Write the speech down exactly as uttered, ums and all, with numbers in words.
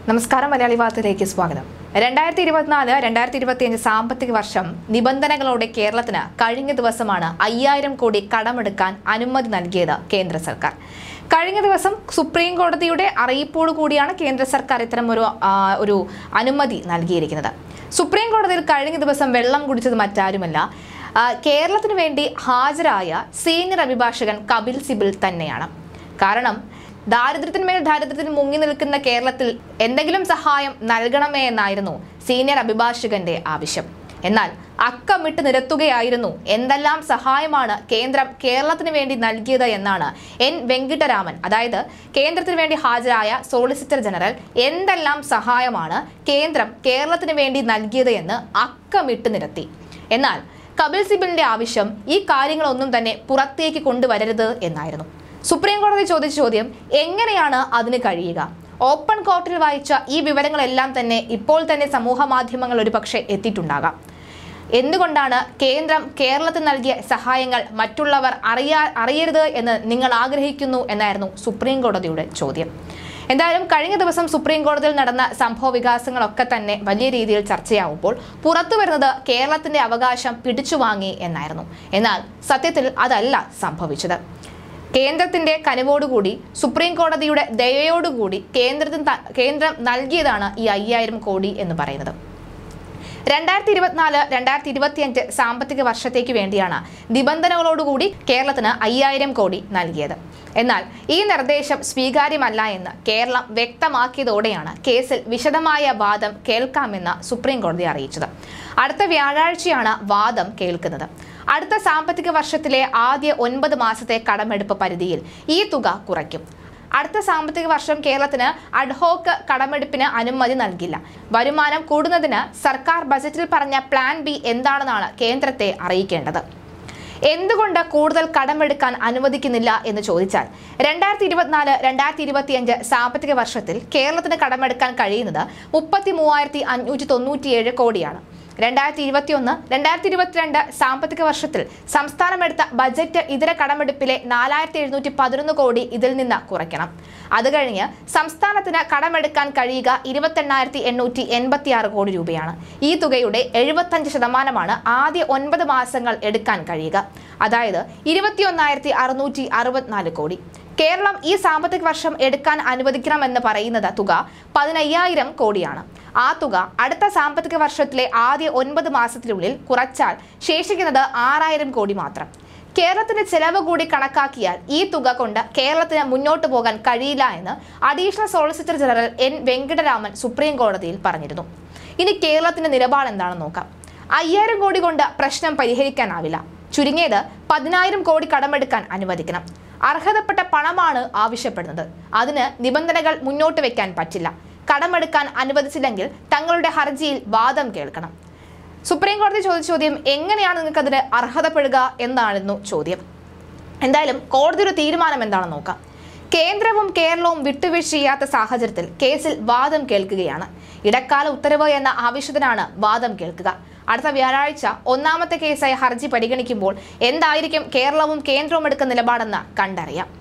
നമസ്കാരം മലയാളി വാർത്തയിലേക്ക് സ്വാഗതം. രണ്ടായിരത്തി ഇരുപത്തിനാല് രണ്ടായിരത്തി ഇരുപത്തിയഞ്ച് സാമ്പത്തിക വർഷം നിബന്ധനകളോടെ കേരളത്തിന് കഴിഞ്ഞ ദിവസമാണ് അയ്യായിരം കോടി കടമെടുക്കാൻ അനുമതി നൽകിയത് കേന്ദ്ര സർക്കാർ. കഴിഞ്ഞ ദിവസം സുപ്രീം കോടതിയുടെ അറിയിപ്പോടു കൂടിയാണ് കേന്ദ്ര സർക്കാർ ഇത്തരം ഒരു ഒരു അനുമതി നൽകിയിരിക്കുന്നത്. സുപ്രീം കോടതിയിൽ കഴിഞ്ഞ ദിവസം വെള്ളം കുടിച്ചത് മറ്റാരുമല്ല, കേരളത്തിന് വേണ്ടി ഹാജരായ സീനിയർ അഭിഭാഷകൻ കപിൽ സിബൽ തന്നെയാണ്. കാരണം ദാരിദ്ര്യത്തിന്മേൽ ദാരിദ്ര്യത്തിൽ മുങ്ങി നിൽക്കുന്ന കേരളത്തിൽ എന്തെങ്കിലും സഹായം നൽകണമേ എന്നായിരുന്നു സീനിയർ അഭിഭാഷകന്റെ ആവശ്യം. എന്നാൽ അക്കമിട്ട് നിരത്തുകയായിരുന്നു എന്തെല്ലാം സഹായമാണ് കേന്ദ്രം കേരളത്തിന് വേണ്ടി നൽകിയത് എന്നാണ് എൻ വെങ്കിട്ടരാമൻ, അതായത് കേന്ദ്രത്തിന് വേണ്ടി ഹാജരായ സോളിസിറ്റർ ജനറൽ എന്തെല്ലാം സഹായമാണ് കേന്ദ്രം കേരളത്തിന് വേണ്ടി നൽകിയത് എന്ന് അക്കമിട്ട് നിരത്തി. എന്നാൽ കപിൽ സിബലിന്റെ ആവശ്യം ഈ കാര്യങ്ങളൊന്നും തന്നെ പുറത്തേക്ക് കൊണ്ടുവരരുത് എന്നായിരുന്നു. സുപ്രീം കോടതി ചോദിച്ച ചോദ്യം എങ്ങനെയാണ് അതിന് കഴിയുക? ഓപ്പൺ കോർട്ടിൽ വായിച്ച ഈ വിവരങ്ങളെല്ലാം തന്നെ ഇപ്പോൾ തന്നെ സമൂഹ മാധ്യമങ്ങൾ ഒരുപക്ഷെ എത്തിയിട്ടുണ്ടാകാം. എന്തുകൊണ്ടാണ് കേന്ദ്രം കേരളത്തിൽ നൽകിയ സഹായങ്ങൾ മറ്റുള്ളവർ അറിയാ അറിയരുത് എന്ന് നിങ്ങൾ ആഗ്രഹിക്കുന്നു എന്നായിരുന്നു സുപ്രീം കോടതിയുടെ ചോദ്യം. എന്തായാലും കഴിഞ്ഞ ദിവസം സുപ്രീം കോടതിയിൽ നടന്ന സംഭവ വികാസങ്ങളൊക്കെ തന്നെ വലിയ രീതിയിൽ ചർച്ചയാവുമ്പോൾ പുറത്തു വരുന്നത് കേരളത്തിന്റെ അവകാശം പിടിച്ചുവാങ്ങി എന്നായിരുന്നു. എന്നാൽ സത്യത്തിൽ അതല്ല സംഭവിച്ചത്. കേന്ദ്രത്തിന്റെ കനിവോടുകൂടി സുപ്രീം കോടതിയുടെ ദയയോടുകൂടി കേന്ദ്രത്തിന് കേന്ദ്രം നൽകിയതാണ് ഈ അയ്യായിരം കോടി എന്ന് പറയുന്നത്. രണ്ടായിരത്തി ഇരുപത്തിനാല് രണ്ടായിരത്തി ഇരുപത്തിയഞ്ച് സാമ്പത്തിക വർഷത്തേക്ക് വേണ്ടിയാണ് നിബന്ധനകളോടുകൂടി കേരളത്തിന് അയ്യായിരം കോടി നൽകിയത്. എന്നാൽ ഈ നിർദ്ദേശം സ്വീകാര്യമല്ല എന്ന് കേരളം വ്യക്തമാക്കിയതോടെയാണ് കേസിൽ വിശദമായ വാദം കേൾക്കാമെന്ന് സുപ്രീം കോടതി അറിയിച്ചത്. അടുത്ത വ്യാഴാഴ്ചയാണ് വാദം കേൾക്കുന്നത്. അടുത്ത സാമ്പത്തിക വർഷത്തിലെ ആദ്യ ഒൻപത് മാസത്തെ കടമെടുപ്പ് പരിധിയിൽ ഈ തുക കുറയ്ക്കും. അടുത്ത സാമ്പത്തിക വർഷം കേരളത്തിന് അഡ്ഹോക്ക് കടമെടുപ്പിന് അനുമതി നൽകില്ല. വരുമാനം കൂടുന്നതിന് സർക്കാർ ബജറ്റിൽ പറഞ്ഞ പ്ലാൻ ബി എന്താണെന്നാണ് കേന്ദ്രത്തെ അറിയിക്കേണ്ടത്. എന്തുകൊണ്ട് കൂടുതൽ കടമെടുക്കാൻ അനുവദിക്കുന്നില്ല എന്ന് ചോദിച്ചാൽ, രണ്ടായിരത്തി ഇരുപത്തിനാല് രണ്ടായിരത്തി ഇരുപത്തിയഞ്ച് സാമ്പത്തിക വർഷത്തിൽ കേരളത്തിന് കടമെടുക്കാൻ കഴിയുന്നത് മുപ്പത്തി മൂവായിരത്തി അഞ്ഞൂറ്റി തൊണ്ണൂറ്റിയേഴ് കോടിയാണ്. രണ്ടായിരത്തി ഇരുപത്തി ഒന്ന് രണ്ടായിരത്തി ഇരുപത്തിരണ്ട് സാമ്പത്തിക വർഷത്തിൽ സംസ്ഥാനമെടുത്ത ബജറ്റ് ഇതര കടമെടുപ്പിലെ നാലായിരത്തി എഴുന്നൂറ്റി പതിനൊന്ന് കോടി ഇതിൽ നിന്ന് കുറയ്ക്കണം. അത് കഴിഞ്ഞ് സംസ്ഥാനത്തിന് കടമെടുക്കാൻ കഴിയുക ഇരുപത്തെണ്ണായിരത്തി എണ്ണൂറ്റി എൺപത്തി ആറ് കോടി രൂപയാണ്. ഈ തുകയുടെ എഴുപത്തഞ്ച് ശതമാനമാണ് ആദ്യ ഒൻപത് മാസങ്ങൾ എടുക്കാൻ കഴിയുക, അതായത് ഇരുപത്തി ഒന്നായിരത്തി അറുന്നൂറ്റി അറുപത്തിനാല് കോടി. കേരളം ഈ സാമ്പത്തിക വർഷം എടുക്കാൻ അനുവദിക്കണമെന്ന് പറയുന്നത് തുക പതിനയ്യായിരം കോടിയാണ്. ആ തുക അടുത്ത സാമ്പത്തിക വർഷത്തിലെ ആദ്യ ഒൻപത് മാസത്തിനുള്ളിൽ കുറച്ചാൽ ശേഷിക്കുന്നത് ആറായിരം കോടി മാത്രം. കേരളത്തിന്റെ ചെലവ് കൂടി കണക്കാക്കിയാൽ ഈ തുക കൊണ്ട് കേരളത്തിന് മുന്നോട്ട് പോകാൻ കഴിയില്ല എന്ന് additional solicitor general N Venkataraman supreme കോടതിയിൽ പറഞ്ഞിരുന്നു. ഇനി കേരളത്തിന്റെ നിലപാട് എന്താണെന്ന് നോക്കാം. അയ്യായിരം കോടി കൊണ്ട് പ്രശ്നം പരിഹരിക്കാനാവില്ല. ചുരുങ്ങിയത് പതിനായിരം കോടി കടമെടുക്കാൻ അനുവദിക്കണം. അർഹതപ്പെട്ട പണമാണ് ആവശ്യപ്പെടുന്നത്. അതിന് നിബന്ധനകൾ മുന്നോട്ട് വെക്കാൻ പറ്റില്ല. കടമെടുക്കാൻ അനുവദിച്ചില്ലെങ്കിൽ തങ്ങളുടെ ഹർജിയിൽ വാദം കേൾക്കണം. സുപ്രീം കോടതി ചോദിച്ച ചോദ്യം എങ്ങനെയാണ് നിങ്ങൾക്ക് അതിന് അർഹതപ്പെടുക എന്നായിരുന്നു ചോദ്യം. എന്തായാലും കോടതിയുടെ തീരുമാനം എന്താണെന്ന് നോക്കാം. കേന്ദ്രവും കേരളവും വിട്ടുവീഴ്ച ചെയ്യാത്ത സാഹചര്യത്തിൽ കേസിൽ വാദം കേൾക്കുകയാണ്. ഇടക്കാല ഉത്തരവ് എന്ന ആവശ്യത്തിനാണ് വാദം കേൾക്കുക. അടുത്ത വ്യാഴാഴ്ച ഒന്നാമത്തെ കേസായ ഹർജി പരിഗണിക്കുമ്പോൾ എന്തായിരിക്കും കേരളവും കേന്ദ്രവും എടുക്കുന്ന നിലപാടെന്ന് കണ്ടറിയാം.